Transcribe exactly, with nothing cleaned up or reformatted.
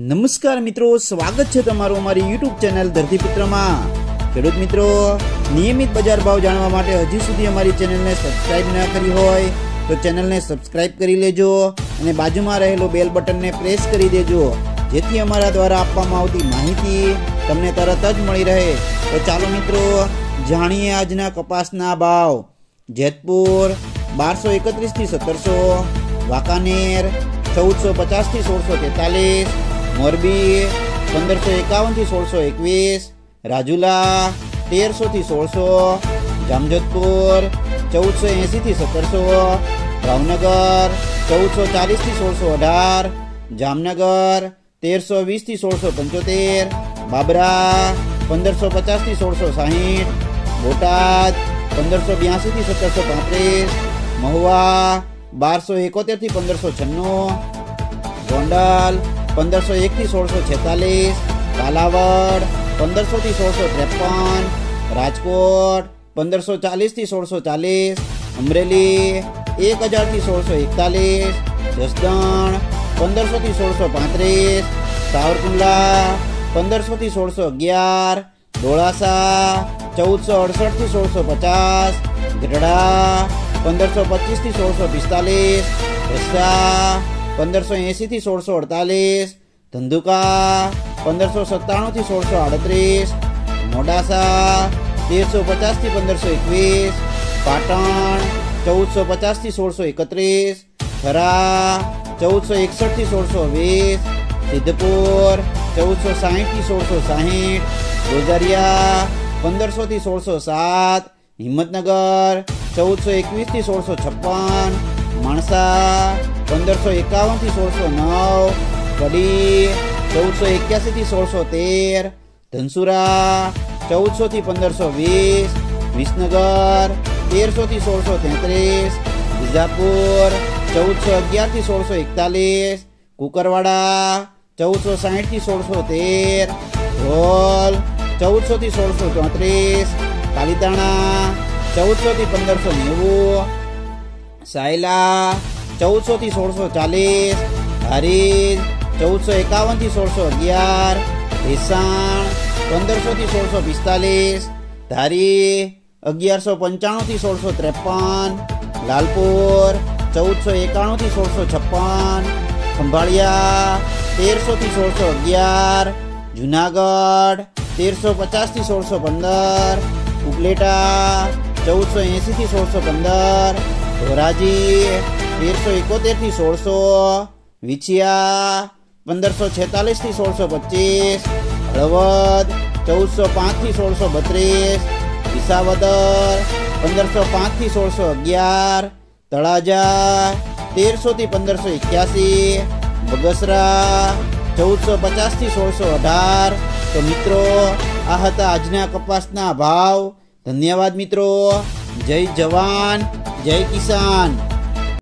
नमस्कार मित्रों, स्वागत है तमारू अमारी यूट्यूब चेनल धरतीपुत्र में। खेडूत मित्रों, नियमित बजार भाव जाणवा माटे हजी सुधी अमारी चेनल ने सब्सक्राइब न करी होय तो चेनल ने सब्सक्राइब करी लेजो अने बाजुमां रहेलो बेल बटन ने प्रेस करी देजो, जेथी अमारा द्वारा आपवामां आवती माहिती तमने तरत ज मळी रहे। तो चालो मित्रों, जाणीए आजना कपासना भाव। जेतपुर बार सौ एकत्रीस थी सत्तर सौ, वाकानेर चौदह सौ पचास थी सोल सौ तेतालीस, मोरबी पंदर सौ एकावन थी सोल सौ एकवीस, राजुला तेर सौ थी सोल सौ, जामजोधपुर चौदह सौ एसी थी सत्तर सौ, भावनगर चौदह सौ चालीस थी सोल सौ अठार, जामनगर तेर सौ वीस थी सोल सौ पंचोतेर, बाबरा पंदर सौ पचास थी सोल सौ साठ, बोटाद पंदर सौ ब्यासी थी सत्तर सौ पैंतीस, महुआ बार सौ इकोतेर थी पंदर सौ छन्नू, गोंडल पंदर सौ एक थी सोल सौ छेतालीस, कालावड़ पंदर सौ थी सोल सौ त्रेपन, राजकोट पंदर सौ चालीस थी सोल सौ चालीस, अमरेली एक हज़ार थी सोल सौ इकतालीस, जसदण पंदर सौ थी सोल सौ पैंतीस, सावरकुंडला पंदर सौ थी सोल सौ अगियार, डोळासा चौदह सौ अड़सठ थी सोल सौ पचास, गढ़ड़ा पंदर सौ पच्चीस थी सोल सौ पिस्तालीस, रस्सा पंदर सौ एसी थी सोल सौ अड़तालीस, धंधुका पंदर सौ सत्ताणु थी सोल सौ अड़तरीस, मोडासा तेर सौ पचास थी पंदर सौ एकवीस, पाटण चौदह सौ पचास थी सोल सौ एकत्रीस, थरा चौदह सौ एकसठ थी सोल सौ वीस, सिद्धपुर चौदह सौ साठ थी सोल सौ साठ, गोजरिया पंदर सौ थी सोल सौ सात, हिम्मतनगर चौदह सौ एकवीस थी सोल सौ छप्पन, माणसा पंदर सौ एकावन थी सोल सौ नौ, कड़ी चौदह सौ इक्यासी थी सोल सौ तेर, धनसुरा चौदह सौ थी पंदर सौ वीस, विसनगर तेर सौ थी सोल सौ तैंतीस, बीजापुर चौदह सौ अगियार थी सोल सौ इकतालीस, कुकरवाड़ा चौदह सौ साठ थी सोल सौ तेर, रोल चौदह सौ थी सोल सौ चौतरीस, पालीताणा चौदह सौ थी पंदर सौ नेवु, सायला चौदह सौ थी सोल सौ चालीस, हरीज चौदह सौ एकावन थी सोल सौ अगियार, भीसाण पंदर सौ थी सोल सौ पिस्तालीस, धारी अगियार सौ पंचाणु थी सोल सौ त्रेपन, लालपुर चौदह सौ एकाणु थी सोल सौ छप्पन, खंभाळिया तेर सौ थी सोल सौ अगियार, जूनागढ़ तेर सौ पचास थी सोल सौ पंदर, उपलेटा चौदह सौ एसी थी सोल सौ पंदर, धोराजी तेर सौ इकोतेर थी सोल सौ, विछिया पंदर सौ छेतालीस थी सोल सौ पच्चीस, हळवद चौदह सौ पांच थी सोल सौ बत्रीस, विसावदर पंदर सौ पांच थी सोल सौ अगियार, तळाजा तेर सौ थी पंदर सौ इक्यासी, बगसरा चौदह सौ पचास थी सोल सौ अठार। तो मित्रों, आ हता आजना कपासना भाव। धन्यवाद मित्रों। जय जवान जय किसान।